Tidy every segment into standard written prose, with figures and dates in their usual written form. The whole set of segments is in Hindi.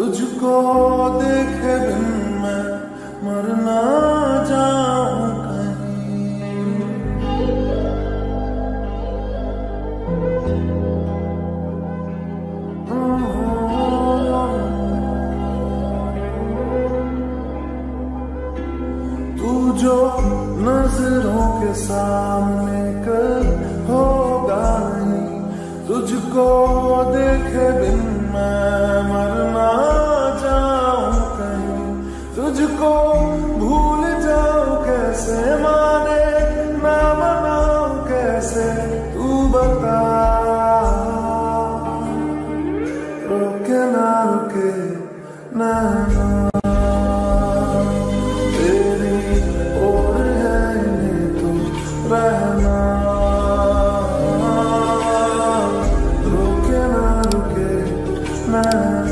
तुझको देखे बिन मैं मर ना जाऊं कहीं। तू जो नजरों के सामने कल होगा नहीं, तुझको देखे बिन मैं मर ना जाऊं कहीं। तुझको भूल जाऊं कैसे, माने ना मनाऊं कैसे, तू बता। रोके ना रुके नैना तेरी ओर है इन्हें तो रहना। रोके ना रुके नैना।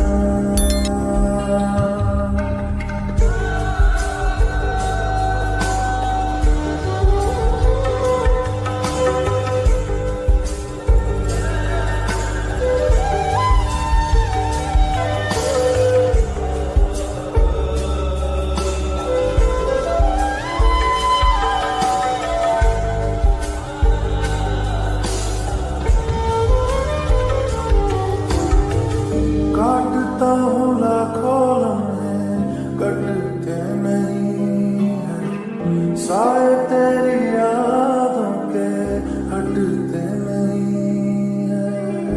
काटता हूँ लाखों लम्हे कटते नहीं है, साए तेरी यादों के हटते नहीं है।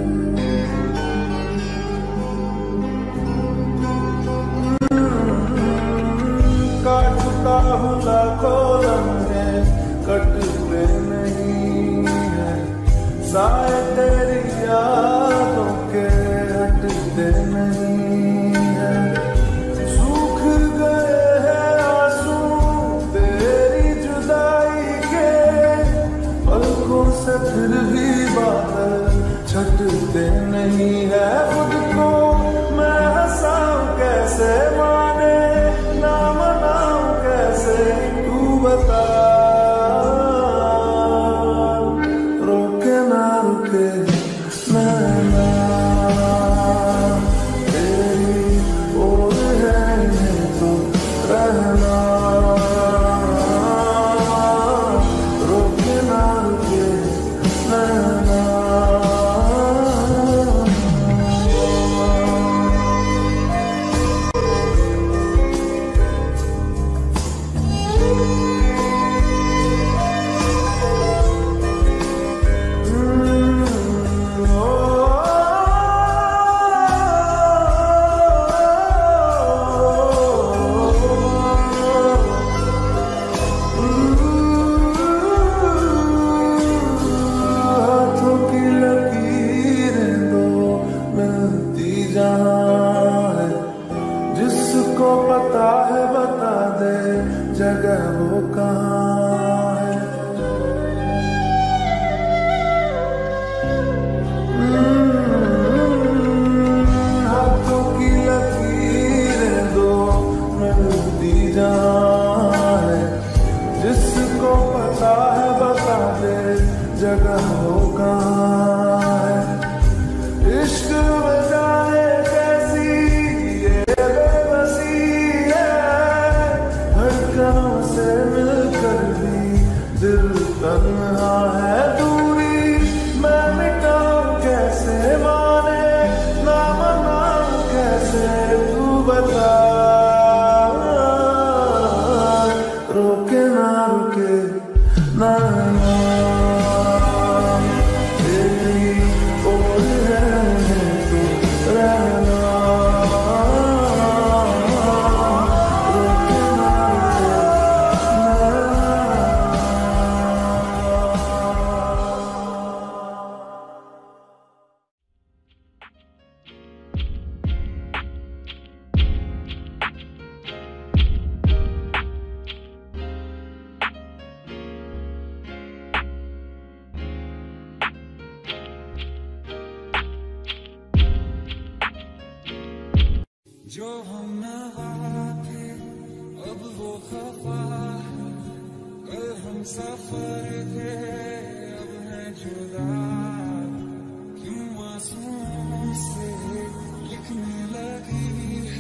काटता हूँ लाखों लम्हे कटते नहीं है, साए तेरी यादों के हटते नहीं है। सूख गए हैं आंसू तेरी जुदाई के, पलकों से फिर भी बादल छटते नहीं है। खुद को मैं हंसाऊं कैसे, माने ना मनाऊं कैसे, तू बता। रोके ना रुके नैना तेरी ओर है इन्हें तो रहना। रोके ना रुके नैना। जिसको पता है बता दे जगह वो कहाँ है। हाथों की लकीरें दो मिलती जहाँ है, जिसको पता है बता दे जगह वो कहाँ है। इश्क में जाने कैसी ये बेबसी है, धड़कनों से मिलकर भी दिल तन्हा है। दूरी मैं मिटाऊं कैसे, माने ना मनाऊं कैसे, तू बता। रोके ना रुके नैना तेरी ओर है तो रहना। रोके ना रुके जो हम नवा थे अब वो खफा है, कल हम सफर थे अब है जुदा। क्यों आंसुओं से लिखने लगी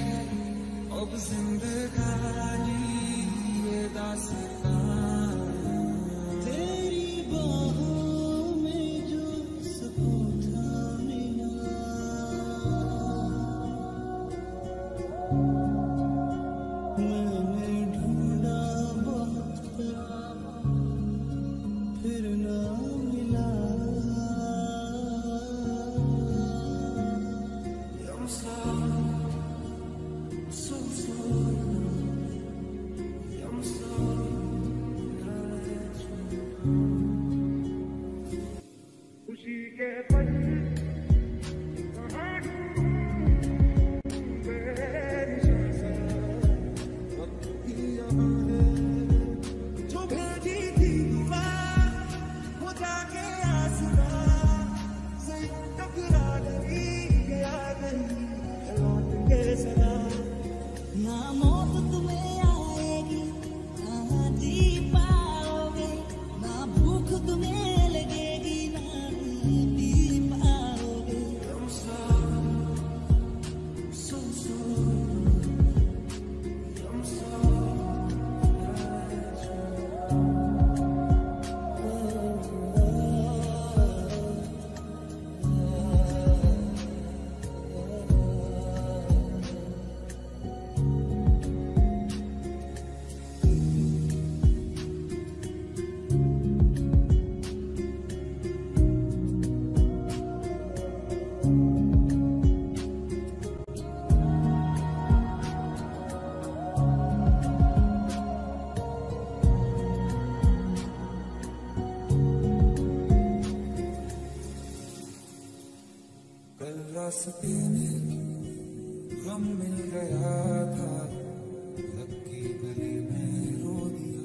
हम मिल गया था, लकी गली में रो दिया।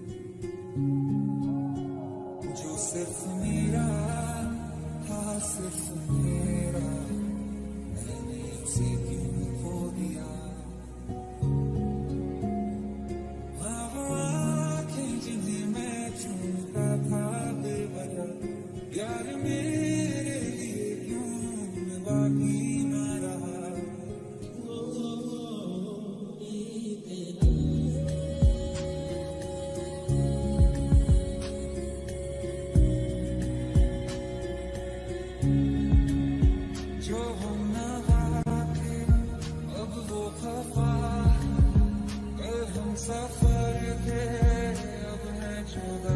जो सिर्फ मेरा था, सिर्फ मेरा, मैंने उसे क्यों खो दिया। हाँ वो आँखें जिन्हें मैं चूमता था बेवजह, यार मेरे लिए क्यों मैं बाकी ना रहा। जो हम नवा थे अब वो खफा, कल हम सफर थे अब है जुदा।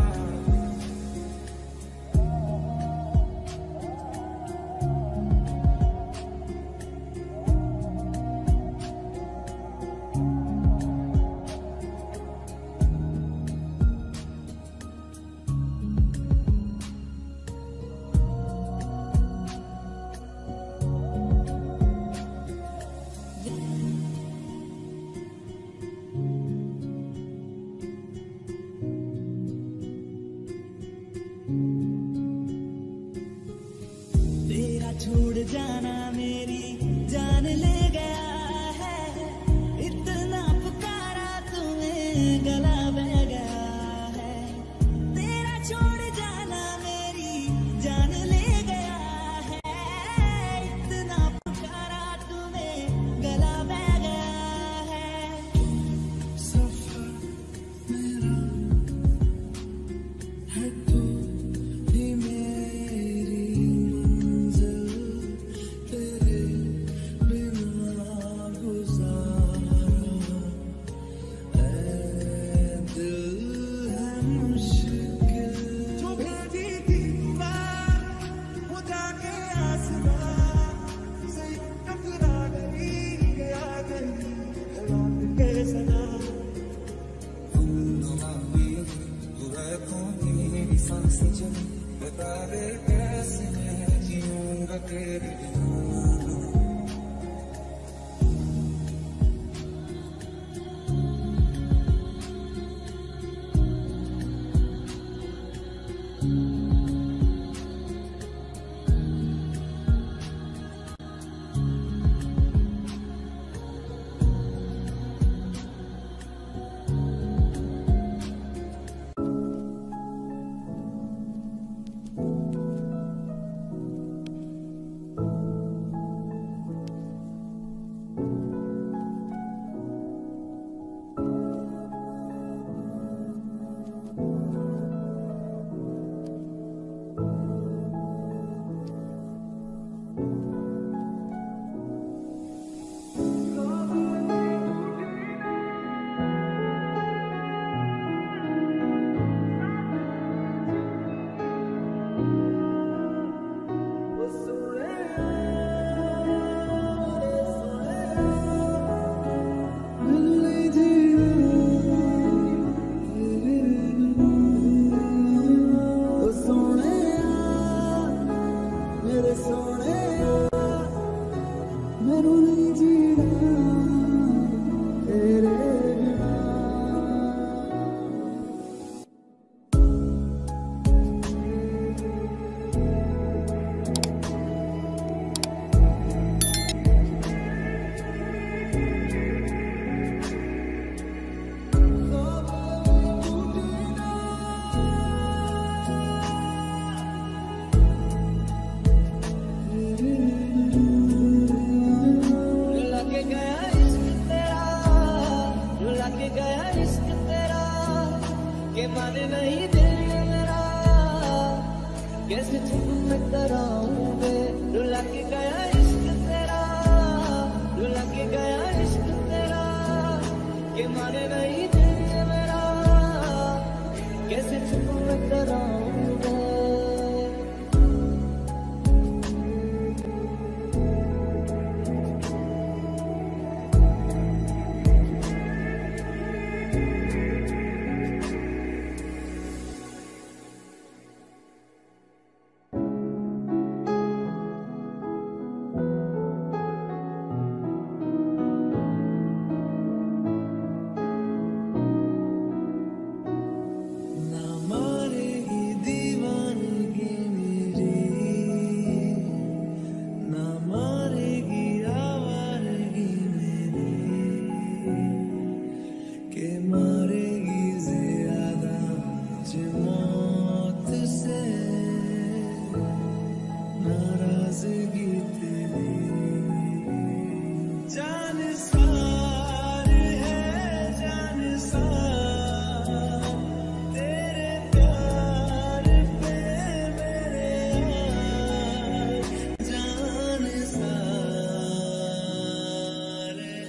तेरा छोड़ जाना मेरी जान ले गया है, इतना पुकारा तुम्हें गला बह गया है। तेरा छोड़ जाना मेरी जान ले गया है, इतना पुकारा तुम्हें गला बह गया है। सफर मेरा है तू ही मेरी मंजिल, तेरे बिना गुजारा ऐ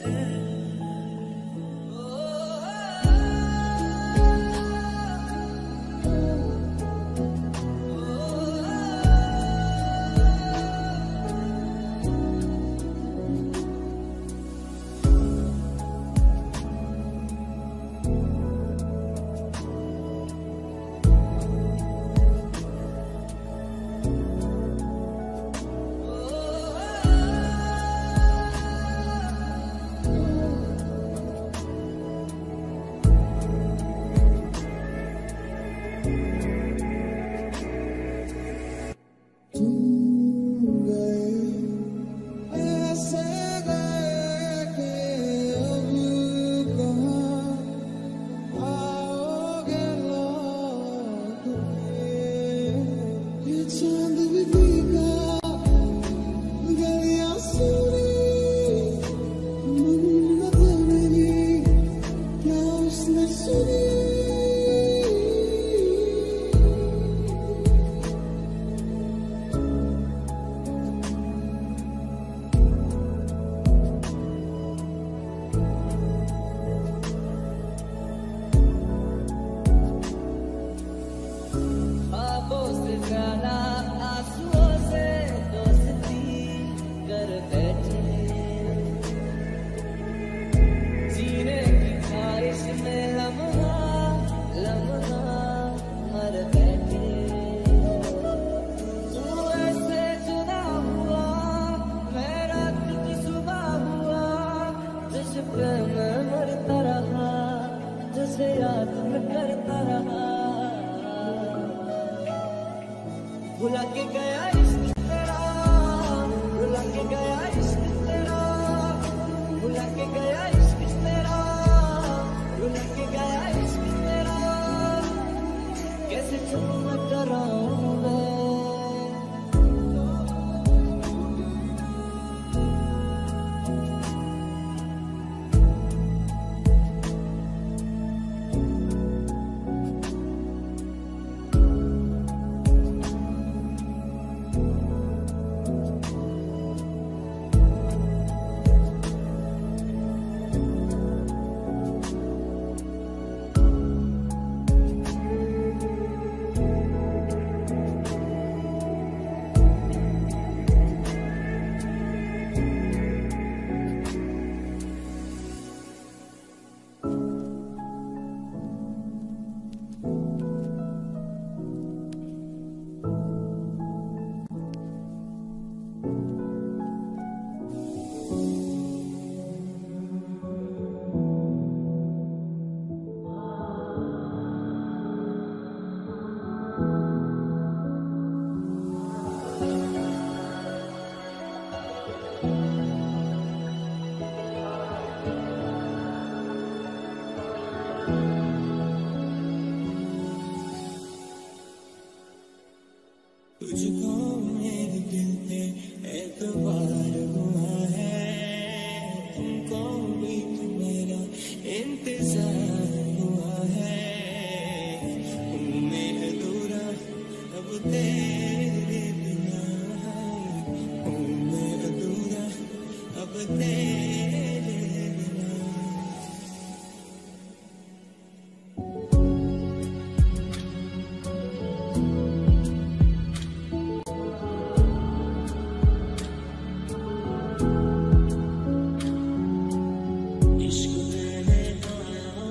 भुला के गया इश्क तेरा, भुला के गया इश्क तेरा, भुला के गया इश्क तेरा, भुला के गया इश्क तेरा, कैसे चुप कराऊं मैं। तुझको मेरे दिल पे एतबार हुआ है, तुमको भी तो मेरा इंतजार हुआ है। हूँ मैं अधूरा अब तेरे बिना, हूँ मैं अधूरा अब तेरे बिना। इश्क मैंने पाया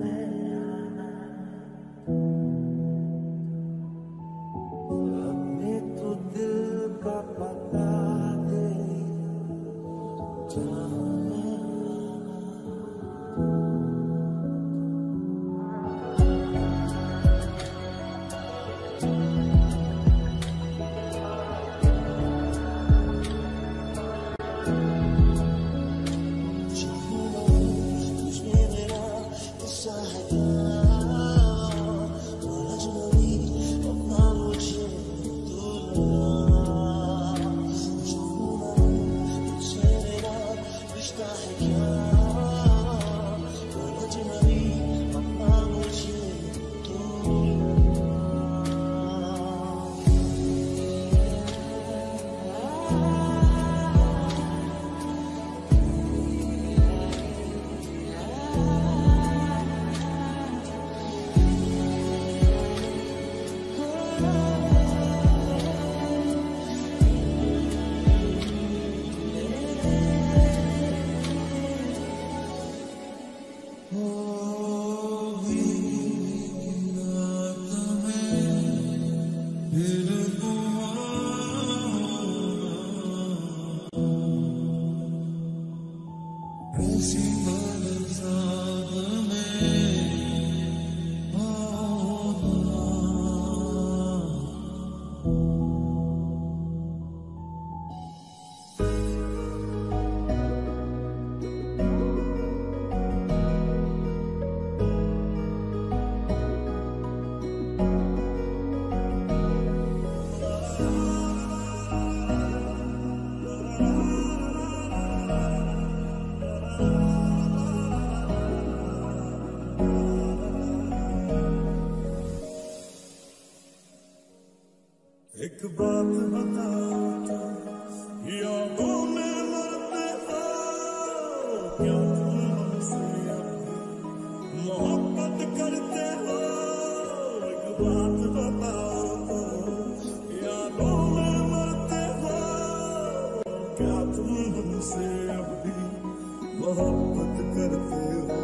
अपने तो दिल का पता दे जहाँ मैं एक बात बताओ तो यादों में मरते हो क्या तुम हमसे मोहब्बत करते हो। एक बात बताओ तो यादों में मरते हो क्या तुम हमसे अब भी मोहब्बत करते हो।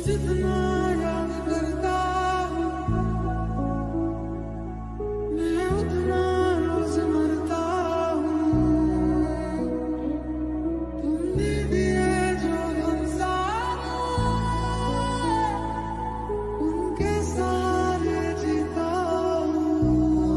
जितना याद करता हूँ मैं उतना रोज मरता हूँ। तुमने दिए जो हमसारे उनके सारे जीता हूँ।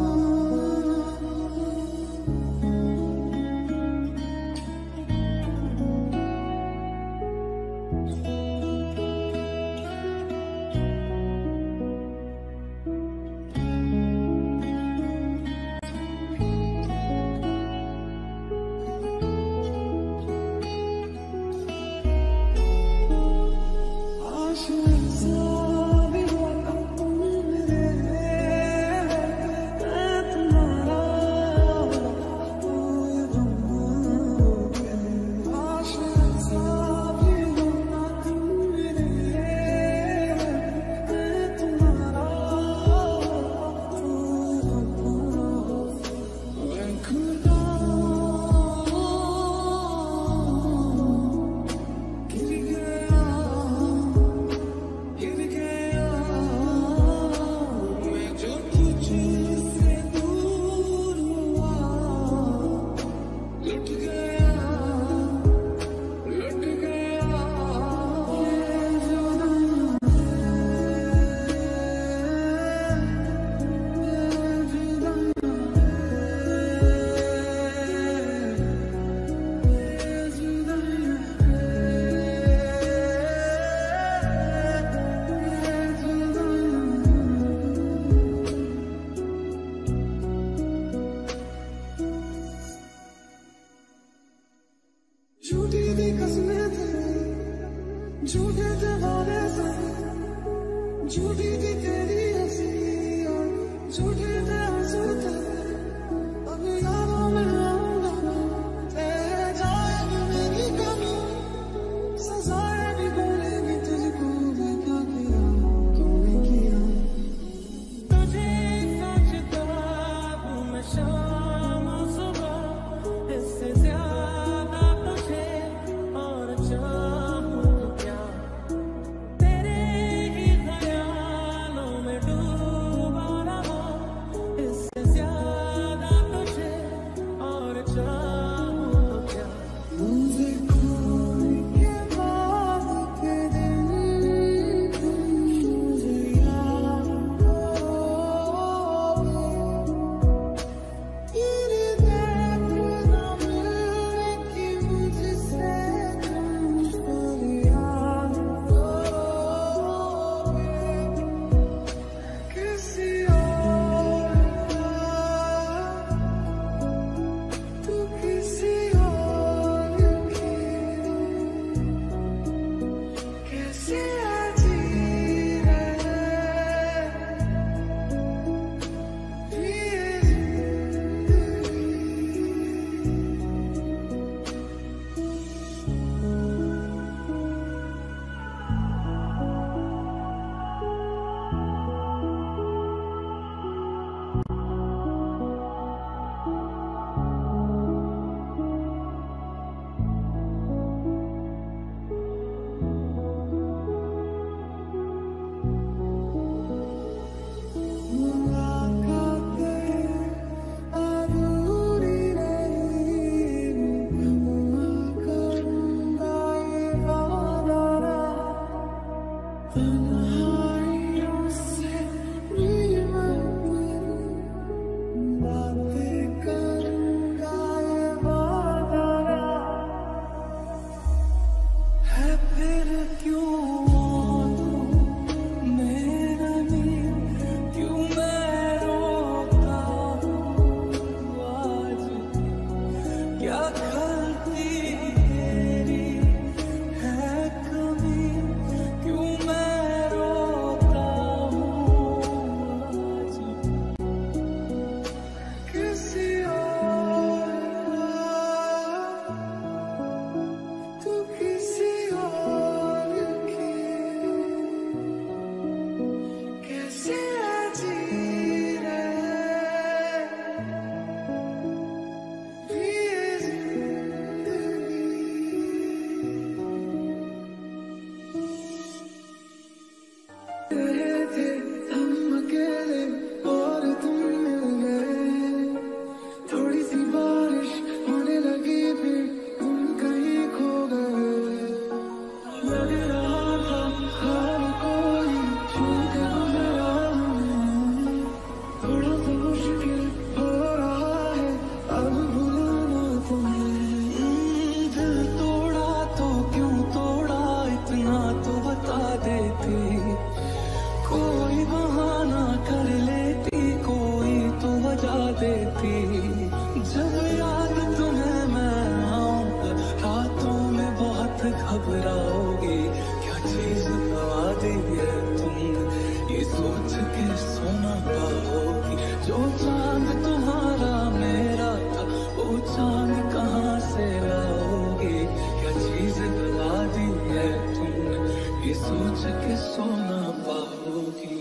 झूठी थी कसमें थे, झूठे थे वादे सारे, झूठी थी तेरी हंसी और झूठे थे आंसू तेरे। अब यादों में आऊंगा तेरे जाएगी मेरी कमी, सजाएं भी बोलेंगी तुझको मैं क्या किया तूने किया। तुझे सोचता हूँ मैं शाम और सुबह, इससे ज्यादा तुझे और चाहूँ तो क्या। तेरे ही ख्यालों में डूबा रहा, इससे ज्यादा तुझे और चाहूँ तो क्या। मुझे खोने के बाद के दिन तुम मुझे याद करोगे, तेरी बात न मिलने की मुझसे तुम फरियाद करोगे। किसी और का तू किसी और की कैसे जी रहे ये जिंदगी। मुलाकातें अधूरी रही, करूँगा ये वादा, तन्हाइयों से बातें करूँगा ये वादा। है फिर क्यों मेरा नींद, क्यों मैं रोता हूँ आज, क्या गलती तेरी है कमी, क्यों मैं के सोना पाओगी।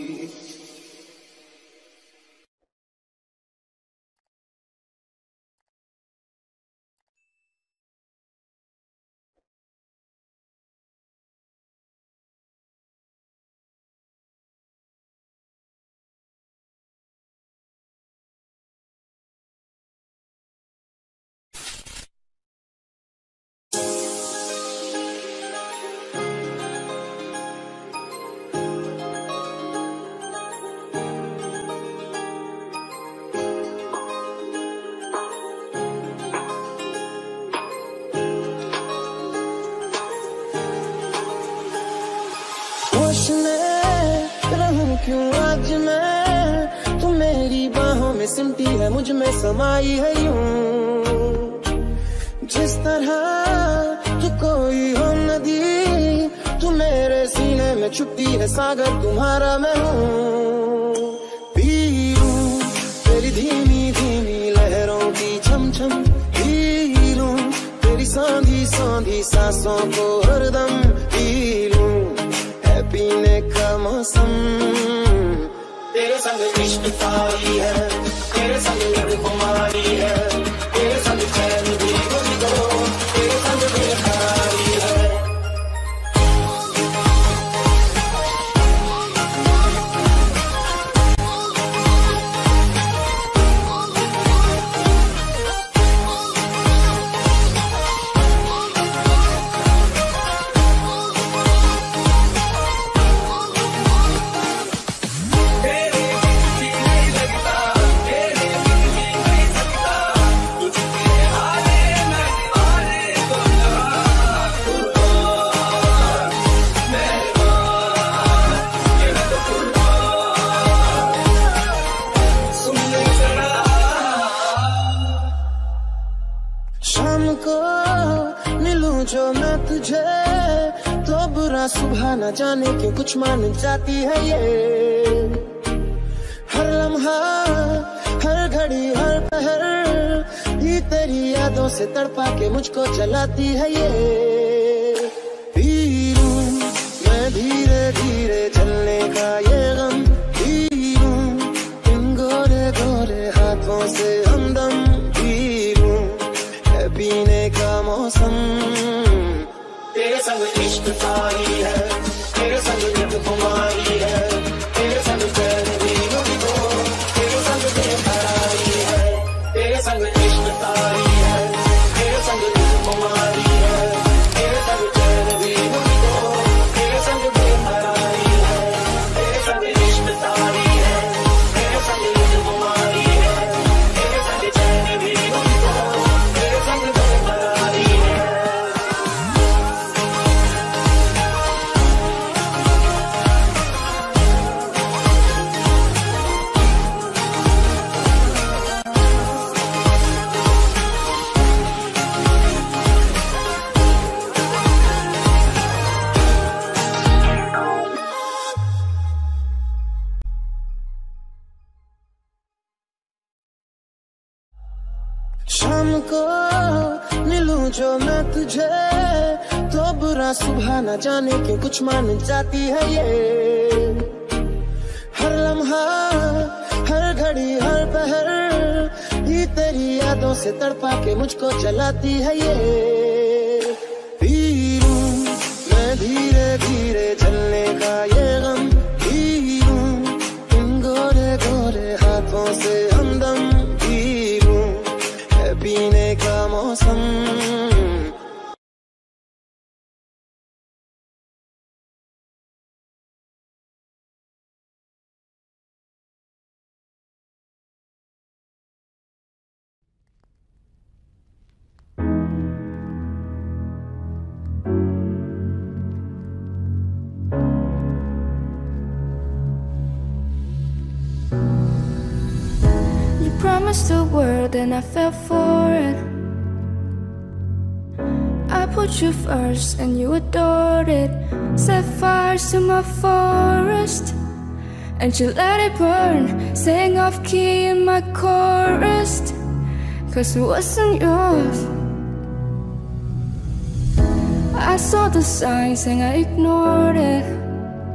क्यों आज मैं तू मेरी बाहों में सिमटी है, मुझ में समाई है यूं, जिस तरह तू कोई हो नदी, तू मेरे सीने में छुपती है सागर, तुम्हारा मैं हूँ। पी लूं तेरी धीमी धीमी लहरों की छम छम, पी लूं तेरी सांधी सांधी सांसों को हरदम, पी लूं है पीने का मौसम। तेरे संग इश्क तारी है, तेरे संग लग कुमारी है, तेरे संग चैन भी मुझको, तेरे संग बेकरारी है। जो मैं तुझे तो बुरा सुबह न जाने क्यों कुछ मान जाती है ये, हर लम्हा हर घड़ी हर पहर ही तेरी यादों से तड़पा के मुझको जलाती है ये। पी लूं मैं धीरे धीरे जलने का ये गम, पी लूं इन गोरे गोरे हाथों से हमदम, पी लूं है पीने का मौसम। तेरे संग इश्क तारी है, तेरे संग जग कुमारी है, तेरे संग चैन भी मुझको, तेरे संग बेकरारी है। तेरे संग इश्क तारी है, तेरे संग जग कुमारी है, तेरे संग चैन भी मुझको, तेरे संग बेकरारी है। तेरे संग इश्क तारी है, तेरे संग जग कुमारी है, तेरे संग चैन भी मुझको, तेरे संग बेकरारी है। शाम को मिलूं जो मैं तुझे तो बुरा सुबह न जाने क्यों कुछ मान जाती है ये, हर लम्हा हर घड़ी हर पहर ही तेरी यादों से तड़पा के मुझको जलाती है ये। पी लूं मैं धीरे धीरे जलने का ये गम, पी लूं इन गोरे गोरे हाथों से हमदम, पी लूं है पीने का मौसम। Promised the world and I fell for it. I put you first and you adored it. Set fires to my forest and you let it burn, sang off key in my chorus, 'cause it wasn't yours. I saw the signs and I ignored it.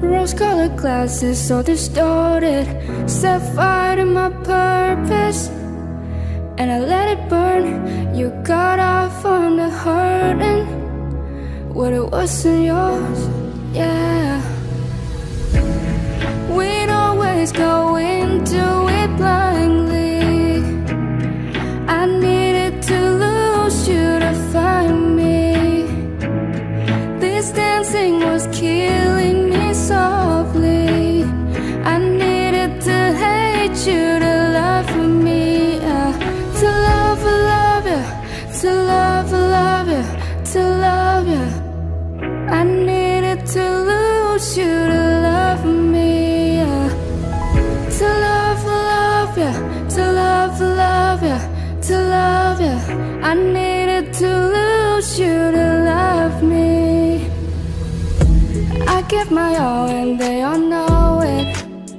Rose-colored glasses so distorted, set fire to my purpose, and I let it burn. You got off on the hurting what it wasn't yours, yeah. We'd always go into it blindly. I needed to lose you to find me. This dancing was killing me softly. I needed to hate you to love me, to love you, to love you, to love you. I needed to lose you to love me, to love you, to love you, to love you. I needed to lose you to love me. I give my all and they all know it.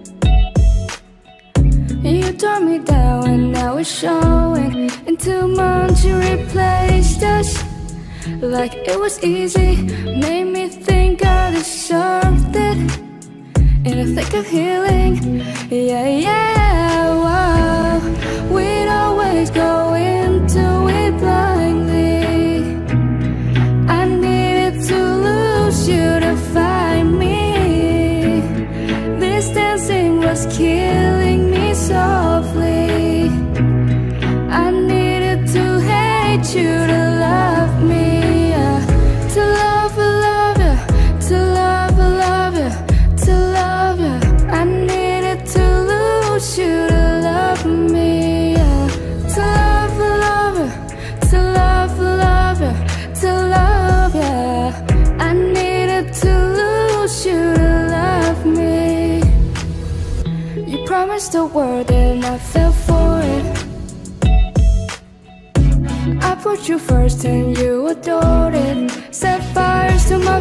You tore me down and now it's showing. In 2 months you replaced us like it was easy. Made me think I deserved it. In the thick of healing, yeah, yeah, wow. We'd always go into it blindly. I needed to lose you to find me. This dancing was killing me softly. I needed to hate you to love me, to love you, to love you, to love you. I needed to lose you to love me, to love you, to love you, to love you. I needed to lose you to love me. You promised the world and I fell for it. I put you first and you adored it. Set fires to my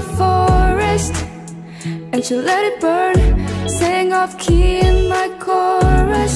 forest and you let it burn. Sang off key in my chorus